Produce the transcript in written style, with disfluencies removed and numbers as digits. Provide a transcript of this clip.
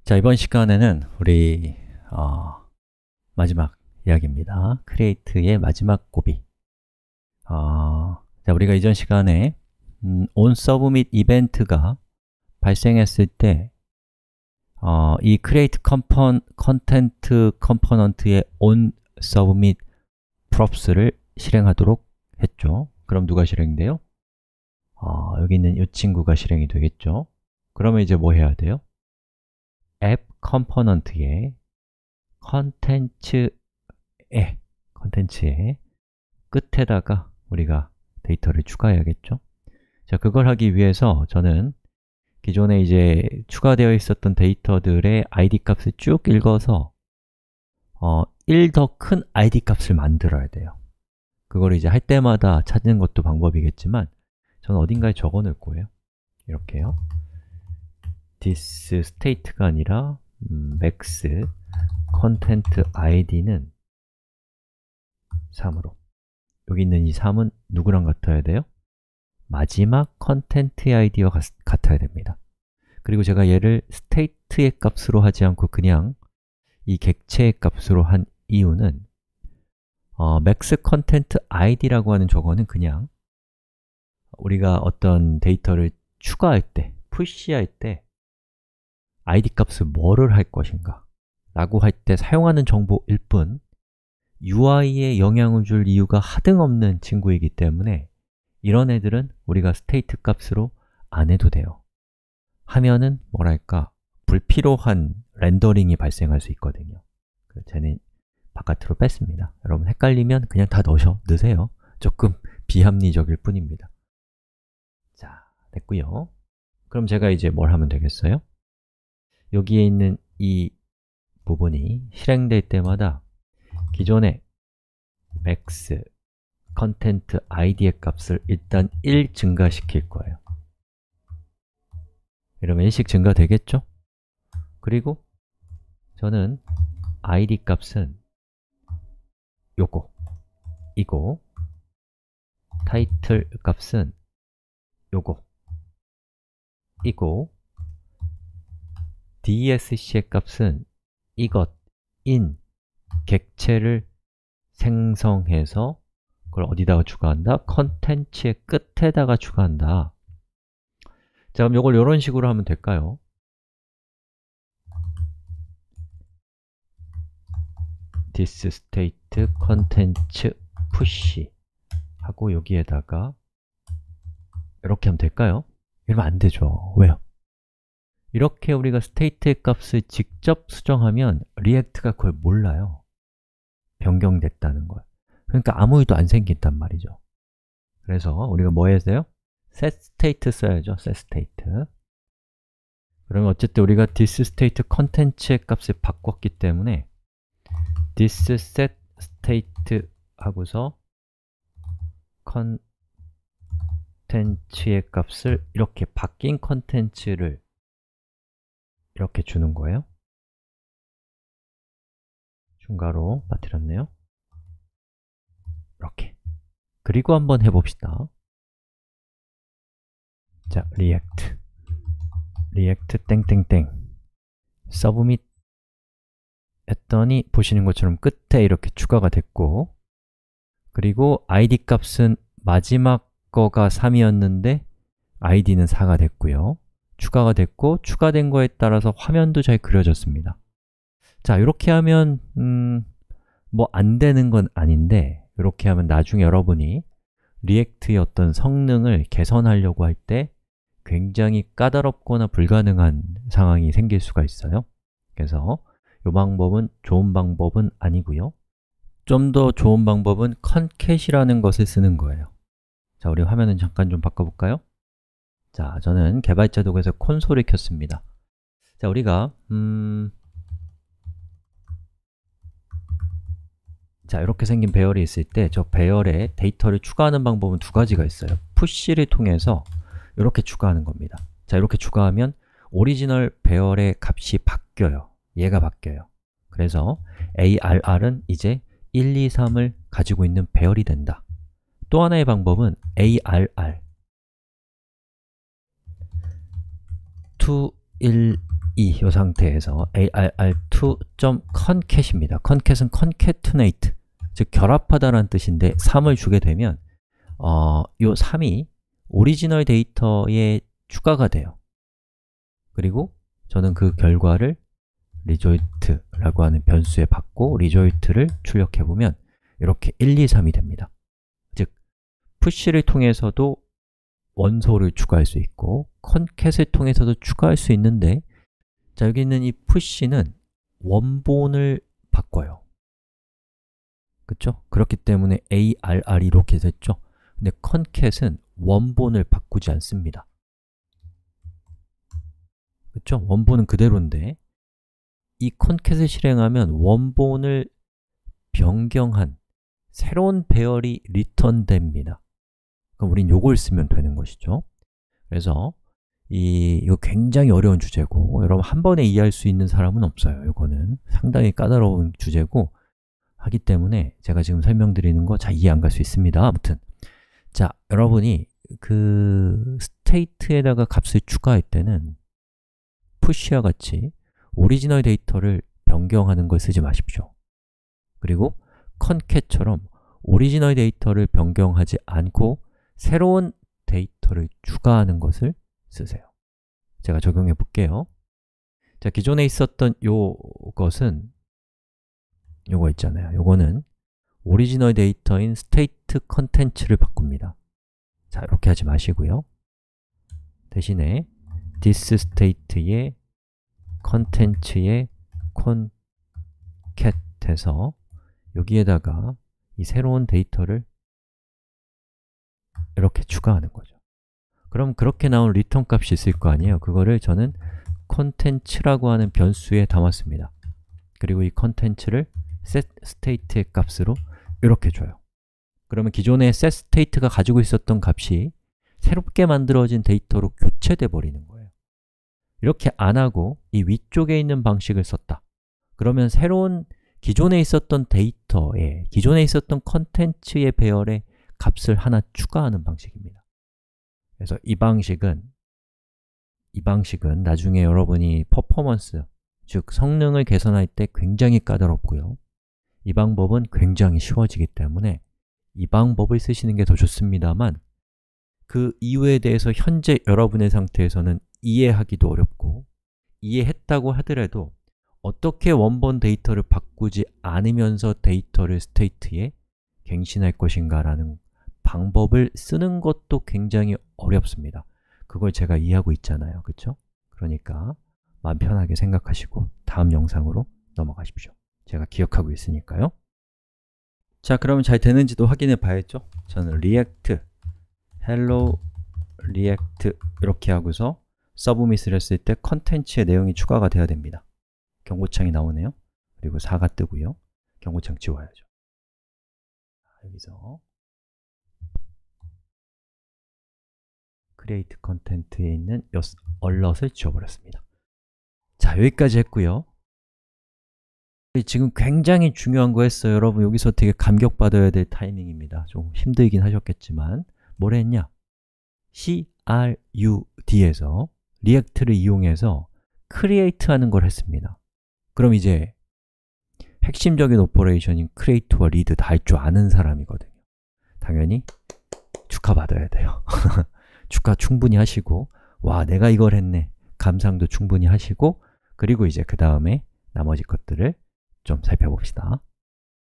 자, 이번 시간에는 우리 마지막 이야기입니다. create의 마지막 고비. 자, 우리가 이전 시간에 onSubmit 이벤트가 발생했을 때 이 create content 컴포넌트의 onSubmit props를 실행하도록 했죠. 그럼 누가 실행돼요? 여기 있는 이 친구가 실행이 되겠죠. 그러면 이제 뭐 해야 돼요? 앱 컴포넌트의 컨텐츠의 끝에다가 우리가 데이터를 추가해야겠죠. 자, 그걸 하기 위해서 저는 기존에 이제 추가되어 있었던 데이터들의 id 값을 쭉 읽어서 1 더 큰 id 값을 만들어야 돼요. 그걸 이제 할 때마다 찾는 것도 방법이겠지만 저는 어딘가에 적어 놓을 거예요. 이렇게요. this state가 아니라 max content id는 3으로. 여기 있는 이 3은 누구랑 같아야 돼요? 마지막 컨텐트의 id와 같아야 됩니다. 그리고 제가 얘를 state의 값으로 하지 않고 그냥 이 객체의 값으로 한 이유는 max content id라고 하는 저거는 그냥 우리가 어떤 데이터를 추가할 때, 푸시할 때 id 값을 뭐를 할 것인가 라고 할 때 사용하는 정보일 뿐 UI에 영향을 줄 이유가 하등없는 친구이기 때문에 이런 애들은 우리가 state 값으로 안 해도 돼요. 하면은 뭐랄까 불필요한 렌더링이 발생할 수 있거든요. 쟤는 바깥으로 뺐습니다. 여러분 헷갈리면 그냥 다 넣으세요. 조금 비합리적일 뿐입니다. 자, 됐고요. 그럼 제가 이제 뭘 하면 되겠어요? 여기에 있는 이 부분이 실행될 때마다 기존의 max content id의 값을 일단 1 증가시킬 거예요. 이러면 1씩 증가되겠죠? 그리고 저는 id 값은 이거 title 값은 이거 dsc의 값은 이것인 객체를 생성해서 그걸 어디다가 추가한다? 컨텐츠의 끝에다가 추가한다. 자, 그럼 이걸 이런 식으로 하면 될까요? this state content push 하고 여기에다가 이렇게 하면 될까요? 이러면 안 되죠. 왜요? 이렇게 우리가 state의 값을 직접 수정하면 리액트가 그걸 몰라요. 변경됐다는 걸. 그러니까 아무 일도 안 생긴단 말이죠. 그래서 우리가 뭐 해야 돼요? set state 써야죠. set state. 그러면 어쨌든 우리가 this state content의 값을 바꿨기 때문에 this set state 하고서 컨텐츠의 값을 이렇게 바뀐 컨텐츠를 이렇게 주는 거예요. 중괄호 빠뜨렸네요. 이렇게. 그리고 한번 해봅시다. 자, react 땡땡땡 submit 했더니 보시는 것처럼 끝에 이렇게 추가가 됐고 그리고 id 값은 마지막 거가 3이었는데 id는 4가 됐고요. 추가가 됐고 추가된 거에 따라서 화면도 잘 그려졌습니다. 자, 이렇게 하면 뭐 안 되는 건 아닌데 이렇게 하면 나중에 여러분이 리액트의 어떤 성능을 개선하려고 할 때 굉장히 까다롭거나 불가능한 상황이 생길 수가 있어요. 그래서 이 방법은 좋은 방법은 아니고요. 좀 더 좋은 방법은 concate이라는 것을 쓰는 거예요. 자, 우리 화면은 잠깐 좀 바꿔볼까요? 자, 저는 개발자 도구에서 콘솔을 켰습니다. 자, 우리가 자, 이렇게 생긴 배열이 있을 때 저 배열에 데이터를 추가하는 방법은 두 가지가 있어요. push를 통해서 이렇게 추가하는 겁니다. 자, 이렇게 추가하면 오리지널 배열의 값이 바뀌어요. 얘가 바뀌어요. 그래서 ARR은 이제 1, 2, 3을 가지고 있는 배열이 된다. 또 하나의 방법은 ARR 2, 1, 이 상태에서 arr2.concate입니다. concat은 concatenate, 즉 결합하다라는 뜻인데 3을 주게 되면 요 3이 오리지널 데이터에 추가가 돼요. 그리고 저는 그 결과를 result라고 하는 변수에 받고 result를 출력해보면 이렇게 1, 2, 3이 됩니다. 즉, push를 통해서도 원소를 추가할 수 있고 concat을 통해서도 추가할 수 있는데, 자, 여기 있는 이 push는 원본을 바꿔요. 그쵸? 그렇기 때문에 arr이 이렇게 됐죠? 근데 concat은 원본을 바꾸지 않습니다. 그쵸? 원본은 그대로인데 이 concat을 실행하면 원본을 변경한 새로운 배열이 리턴됩니다. 그럼 우린 요걸 쓰면 되는 것이죠. 그래서 이거 굉장히 어려운 주제고 여러분 한 번에 이해할 수 있는 사람은 없어요. 이거는 상당히 까다로운 주제고 하기 때문에 제가 지금 설명드리는 거 잘 이해 안 갈 수 있습니다. 아무튼 자, 여러분이 그 state에다가 값을 추가할 때는 push와 같이 오리지널 데이터를 변경하는 걸 쓰지 마십시오. 그리고 concat처럼 오리지널 데이터를 변경하지 않고 새로운 데이터를 추가하는 것을 쓰세요. 제가 적용해 볼게요. 자, 기존에 있었던 요것은 요거 있잖아요. 요거는 오리지널 데이터인 state content를 바꿉니다. 자, 이렇게 하지 마시고요. 대신에 this state의 content의 concat해서 여기에다가 이 새로운 데이터를 이렇게 추가하는 거죠. 그럼 그렇게 나온 리턴 값이 있을 거 아니에요. 그거를 저는 content라고 하는 변수에 담았습니다. 그리고 이 content를 setState의 값으로 이렇게 줘요. 그러면 기존의 setState가 가지고 있었던 값이 새롭게 만들어진 데이터로 교체돼 버리는 거예요. 이렇게 안 하고 이 위쪽에 있는 방식을 썼다. 그러면 새로운 기존에 있었던 데이터에, 기존에 있었던 컨텐츠의 배열에 값을 하나 추가하는 방식입니다. 그래서 이 방식은 나중에 여러분이 퍼포먼스, 즉 성능을 개선할 때 굉장히 까다롭고요. 이 방법은 굉장히 쉬워지기 때문에 이 방법을 쓰시는 게 더 좋습니다만 그 이유에 대해서 현재 여러분의 상태에서는 이해하기도 어렵고 이해했다고 하더라도 어떻게 원본 데이터를 바꾸지 않으면서 데이터를 state에 갱신할 것인가 라는 방법을 쓰는 것도 굉장히 어렵습니다. 그걸 제가 이해하고 있잖아요. 그렇죠? 그러니까 마음 편하게 생각하시고 다음 영상으로 넘어가십시오. 제가 기억하고 있으니까요. 자, 그러면 잘 되는지도 확인해 봐야죠. 저는 react, hello react 이렇게 하고서 서브밋을 했을 때 컨텐츠의 내용이 추가가 돼야 됩니다. 경고창이 나오네요. 그리고 4가 뜨고요. 경고창 지워야죠. 여기서 create content에 있는 alert을 지워버렸습니다. 자, 여기까지 했고요. 지금 굉장히 중요한 거 했어요. 여러분 여기서 되게 감격받아야 될 타이밍입니다. 좀 힘들긴 하셨겠지만 뭘 했냐? CRUD에서 리액트를 이용해서 create 하는 걸 했습니다. 그럼 이제 핵심적인 오퍼레이션인 create와 read 다 할 줄 아는 사람이거든요. 당연히 축하받아야 돼요. 축하 충분히 하시고 와, 내가 이걸 했네. 감상도 충분히 하시고 그리고 이제 그 다음에 나머지 것들을 좀 살펴봅시다.